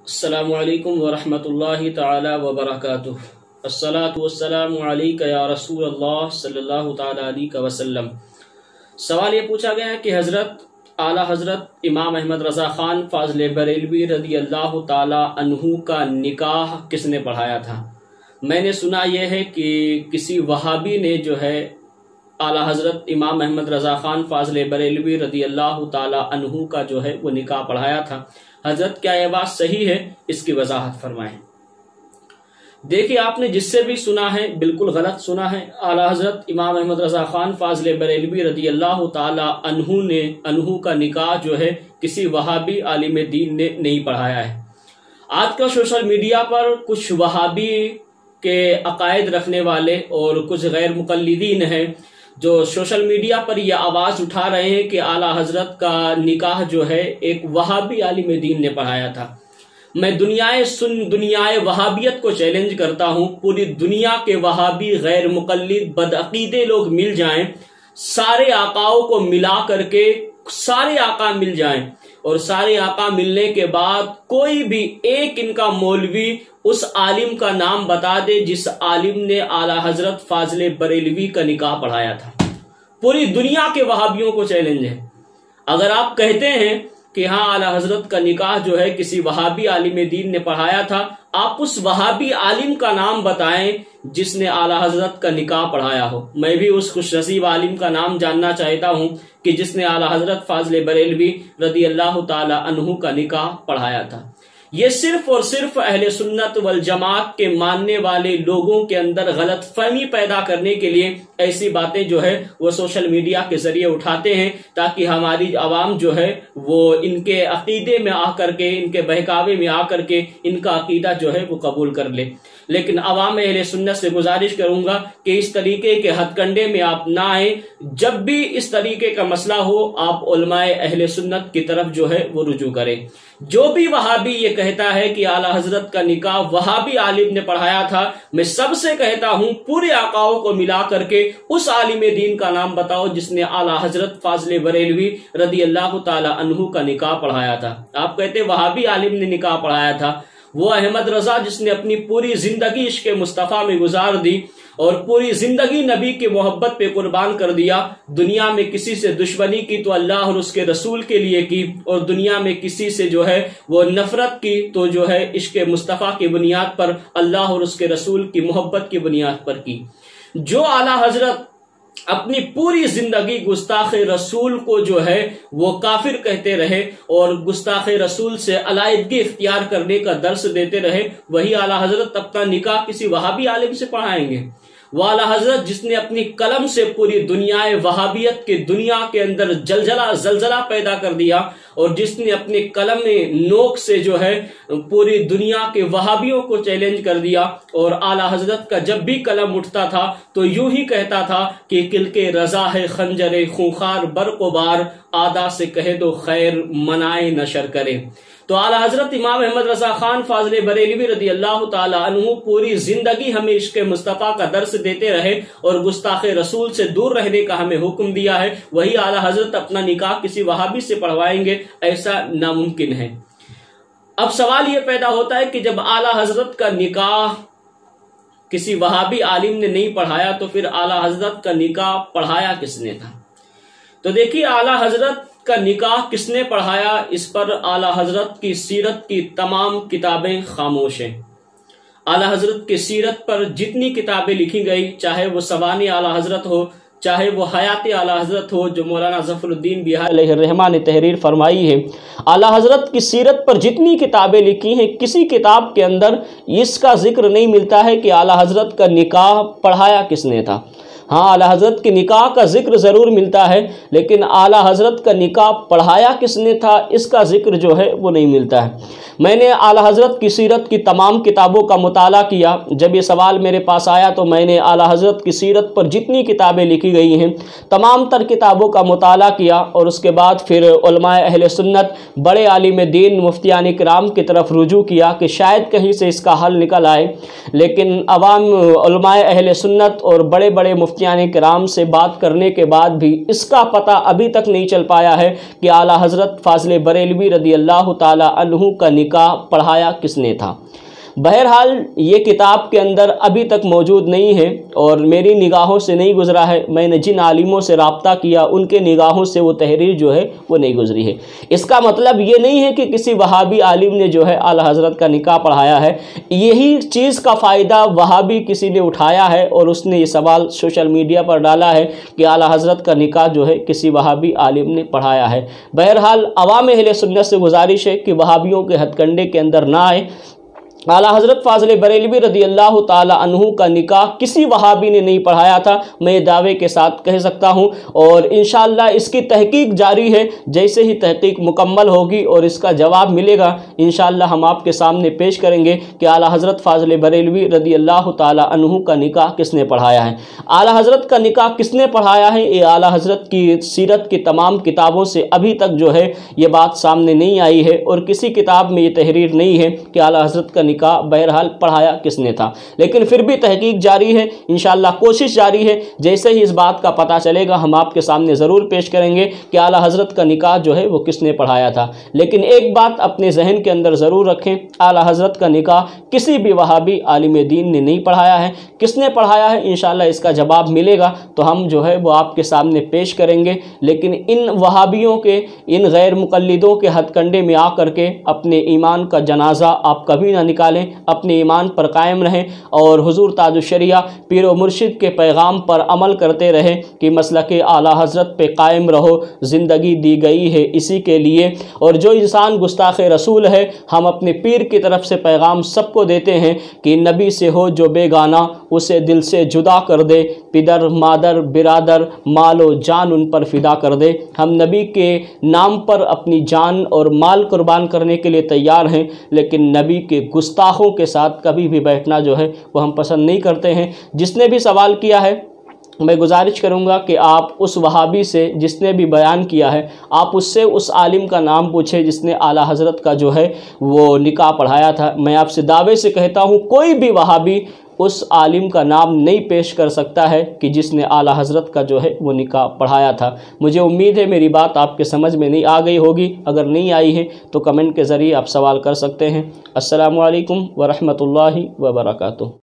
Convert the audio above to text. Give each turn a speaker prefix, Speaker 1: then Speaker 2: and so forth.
Speaker 1: السلام علیکم ورحمۃ اللہ تعالی وبرکاتہ۔ الصلاۃ والسلام علیک یا رسول اللہ صلی اللہ تعالی علیہ وسلم۔ سوال یہ پوچھا گیا ہے کہ اعلیٰ حضرت امام احمد رضا خان فاضل بریلوی رضی اللہ تعالی عنہ کا نکاح کس نے پڑھایا تھا؟ میں نے سنا یہ ہے کہ کسی وہابی نے جو ہے اعلیٰ حضرت امام احمد رضا خان فاضل بریلوی رضی اللہ تعالی عنہ کا جو ہے وہ نکاح پڑھایا تھا۔ حضرت کیا یہ بات صحیح ہے؟ اس کی وضاحت فرمائیں۔ دیکھیے، آپ نے جس سے بھی سنا ہے بالکل غلط سنا ہے۔ اعلیٰ حضرت امام احمد رضا خان فاضل بریلوی رضی اللہ تعالی عنہ کا نکاح جو ہے کسی وہابی عالم دین نے نہیں پڑھایا ہے۔ آج کا سوشل میڈیا پر کچھ وہابی کے عقائد رکھنے والے اور کچھ غیر مقلدین ہیں جو سوشل میڈیا پر یہ آواز اٹھا رہے ہیں کہ اعلیٰ حضرت کا نکاح جو ہے ایک وہابی عالم دین نے پڑھایا تھا۔ میں دنیائے وہابیت کو چیلنج کرتا ہوں، پوری دنیا کے وہابی غیر مقلد بدعقیدے لوگ مل جائیں، سارے آقاؤں کو ملا کر کے سارے آقا مل جائیں، اور سارے آقا ملنے کے بعد کوئی بھی ایک ان کا مولوی اس عالم کا نام بتا دے جس عالم نے اعلیٰ حضرت فاضل بریلوی کا نکاح پڑھایا تھا۔ پوری دنیا کے وہابیوں کو چیلنج ہے۔ اگر آپ کہتے ہیں کہ ہاں اعلیٰ حضرت کا نکاح جو ہے کسی وہابی عالم دین نے پڑھایا تھا، آپ اس وہابی عالم کا نام بتائیں جس نے اعلیٰ حضرت کا نکاح پڑھایا ہو۔ میں بھی اس خوش نصیب عالم کا نام جاننا چاہتا ہوں کہ جس نے اعلیٰ حضرت فاضل بریلوی رضی اللہ تعالی عنہ کا نکاح پڑھایا تھا۔ یہ صرف اور صرف اہل سنت والجماعت کے ماننے والے لوگوں کے اندر غلط فہمی پیدا کرنے کے لیے ایسی باتیں جو ہے وہ سوشل میڈیا کے ذریعے اٹھاتے ہیں، تاکہ ہماری عوام جو ہے وہ ان کے عقیدے میں آ کر کے، ان کے بہکاوے میں آ کر کے ان کا عقیدہ جو ہے وہ قبول کر لے۔ لیکن عوام اہل سنت سے گزارش کروں گا کہ اس طریقے کے ہتھ کنڈے میں آپ نہ آئیں۔ جب بھی اس طریقے کا مسئلہ ہو، آپ علماء اہل سنت کی طرف جو ہے وہ رجوع کریں۔ جو بھی وہابی یہ کہتا ہے کہ اعلیٰ حضرت کا نکاح وہابی عالم نے پڑھایا تھا، میں سب سے کہتا ہوں پورے آقاؤں کو ملا کر کے اس عالم دین کا نام بتاؤ جس نے اعلیٰ حضرت فاضل بریلوی رضی اللہ تعالی عنہ کا نکاح پڑھایا تھا۔ آپ کہتے وہابی عالم نے نکاح پڑھایا تھا، وہ احمد رضا جس نے اپنی پوری زندگی عشق مصطفیٰ میں گزار دی اور پوری زندگی نبی کی محبت پہ قربان کر دیا، دنیا میں کسی سے دشمنی کی تو اللہ اور اس کے رسول کے لیے کی، اور دنیا میں کسی سے جو ہے وہ نفرت کی تو جو ہے عشق مصطفیٰ کی بنیاد پر، اللہ اور اس کے رسول کی محبت کی بنیاد پر کی۔ جو اعلیٰ حضرت اپنی پوری زندگی گستاخ رسول کو جو ہے وہ کافر کہتے رہے اور گستاخ رسول سے علیحدگی اختیار کرنے کا درس دیتے رہے، وہی اعلیٰ حضرت اپنا نکاح کسی وہابی عالم سے پڑھائیں گے؟ وہ اعلیٰ حضرت جس نے اپنی قلم سے پوری دنیائے وہابیت کی دنیا کے اندر زلزلہ پیدا کر دیا، اور جس نے اپنی قلم نوک سے جو ہے پوری دنیا کے وہابیوں کو چیلنج کر دیا، اور اعلیٰ حضرت کا جب بھی قلم اٹھتا تھا تو یوں ہی کہتا تھا کہ کل کے رضا ہے خنجر خونخوار برق و بار، آدھا سے کہہ دو خیر منائے نشر کرے۔ تو اعلیٰ حضرت امام احمد رضا خان فاضل بریلوی رضی اللہ تعالی عنہ پوری زندگی ہمیں عشق مصطفیٰ کا درس دیتے رہے اور گستاخ رسول سے دور رہنے کا ہمیں حکم دیا ہے، وہی اعلیٰ حضرت اپنا نکاح کسی وہابی سے پڑھوائیں گے؟ ایسا ناممکن ہے۔ اب سوال یہ پیدا ہوتا ہے کہ جب اعلیٰ حضرت کا نکاح کسی وہابی عالم نے نہیں پڑھایا تو پھر اعلیٰ حضرت کا نکاح پڑھایا کس نے تھا؟ تو دیکھیے، اعلیٰ حضرت کا نکاح کس نے پڑھایا، اس پر اعلیٰ حضرت کی سیرت کی تمام کتابیں خاموش ہیں۔ اعلیٰ حضرت کی سیرت پر جتنی کتابیں لکھی گئی، چاہے وہ سوانح اعلیٰ حضرت ہو، چاہے وہ حیات اعلیٰ حضرت ہو جو مولانا ظفر الدین بہاری علیہ الرحمہ نے تحریر فرمائی ہے، اعلیٰ حضرت کی سیرت پر جتنی کتابیں لکھی ہیں، کسی کتاب کے اندر اس کا ذکر نہیں ملتا ہے کہ اعلیٰ حضرت کا نکاح پڑھایا کس نے تھا۔ ہاں، اعلیٰ حضرت کے نکاح کا ذکر ضرور ملتا ہے، لیکن اعلیٰ حضرت کا نکاح پڑھایا کس نے تھا اس کا ذکر جو ہے وہ نہیں ملتا ہے۔ میں نے اعلیٰ حضرت کی سیرت کی تمام کتابوں کا مطالعہ کیا۔ جب یہ سوال میرے پاس آیا تو میں نے اعلیٰ حضرت کی سیرت پر جتنی کتابیں لکھی گئی ہیں تمام تر کتابوں کا مطالعہ کیا، اور اس کے بعد پھر علماء اہل سنت بڑے عالم دین مفتیان کرام کی طرف رجوع کیا کہ شاید کہیں سے اس کا حل نکل آئے، لیکن عوام علماء اہل سنت اور بڑے بڑے مفتی मुफ्तियान किराम से बात करने के बाद भी इसका पता अभी तक नहीं चल पाया है कि आला हज़रत फाज़िल बरेलवी रज़ी अल्लाह ताला अन्हु का निकाह पढ़ाया किसने था। बहरहाल ये किताब के अंदर अभी तक मौजूद नहीं है और मेरी निगाहों से नहीं गुज़रा है। मैंने जिन आलिमों से रब्ता किया उनके निगाहों से वो तहरीर जो है वो नहीं गुज़री है। इसका मतलब ये नहीं है कि किसी वहाबी आलिम ने जो है आला हज़रत का निकाह पढ़ाया है। यही चीज़ का फ़ायदा वहाबी किसी ने उठाया है और उसने ये सवाल सोशल मीडिया पर डाला है कि आला हज़रत का निकाह जो है किसी वहाबी आलिम ने पढ़ाया है। बहरहाल अवाम अहले सुन्नत से गुजारिश है कि वहाबियों के हथकंडे के अंदर ना आए। आला हज़रत फाज़िल बरेलवी रज़ी अल्लाह ताला अन्हु का निकाह किसी वहाबी ने नहीं पढ़ाया था, मैं दावे के साथ कह सकता हूँ। और इंशाअल्लाह इसकी तहकीक जारी है। जैसे ही तहकीक मुकम्मल होगी और इसका जवाब मिलेगा इंशाअल्लाह हम आपके सामने पेश करेंगे कि आला हज़रत फाज़िल बरेलवी रज़ी अल्लाह ताला अन्हु का निकाह किसने पढ़ाया है। आला हज़रत का निकाह किसने पढ़ाया है ये आला हज़रत की सीरत की तमाम किताबों से अभी तक जो है ये बात सामने नहीं आई है और किसी किताब में ये तहरीर नहीं है कि आला हज़रत का निकाह बहरहाल पढ़ाया किसने था। लेकिन फिर भी तहकीक जारी है, इंशाअल्लाह कोशिश जारी है। जैसे ही इस बात का पता चलेगा हम आपके सामने ज़रूर पेश करेंगे कि आला हज़रत का निकाह जो है वो किसने पढ़ाया था। लेकिन एक बात अपने जहन के अंदर ज़रूर रखें, आला हज़रत का निकाह किसी भी वहाबी आलिम दीन ने नहीं पढ़ाया है। किसने पढ़ाया है इंशाअल्लाह इसका जवाब मिलेगा तो हम जो है वो आपके सामने पेश करेंगे। लेकिन इन वहाबियों के, इन गैर मुक़ल्लिदों के हथकंडे में आकर के अपने ईमान का जनाजा आप कभी ना निकालें, अपने ईमान पर कायम रहें और हुजूर ताजुश शरिया पीर व मुर्शिद के पैगाम पर अमल करते रहें कि मसलक आला हज़रत पे कायम रहो, ज़िंदगी दी गई है इसी के लिए। और जो इंसान गुस्ताख़ रसूल है, हम अपने पीर की तरफ से पैगाम सबको देते हैं कि नबी से हो जो बेगाना उसे दिल से जुदा कर दे, पिदर मादर बिरादर मालो जान उन पर फ़िदा कर दे। हम नबी के नाम पर अपनी जान और माल कुर्बान करने के लिए तैयार हैं, लेकिन नबी के गुस्ताखों के साथ कभी भी बैठना जो है वो हम पसंद नहीं करते हैं। जिसने भी सवाल किया है मैं गुजारिश करूंगा कि आप उस वहाबी से जिसने भी बयान किया है आप उससे उस आलिम का नाम पूछें जिसने आला हज़रत का जो है वो निकाह पढ़ाया था। मैं आपसे दावे से कहता हूँ कोई भी वहाबी उस आलिम का नाम नहीं पेश कर सकता है कि जिसने आला हज़रत का जो है वो निकाह पढ़ाया था। मुझे उम्मीद है मेरी बात आपके समझ में नहीं आ गई होगी। अगर नहीं आई है तो कमेंट के ज़रिए आप सवाल कर सकते हैं। अस्सलामु अलैकुम व रहमतुल्लाहि व बरकातुहू।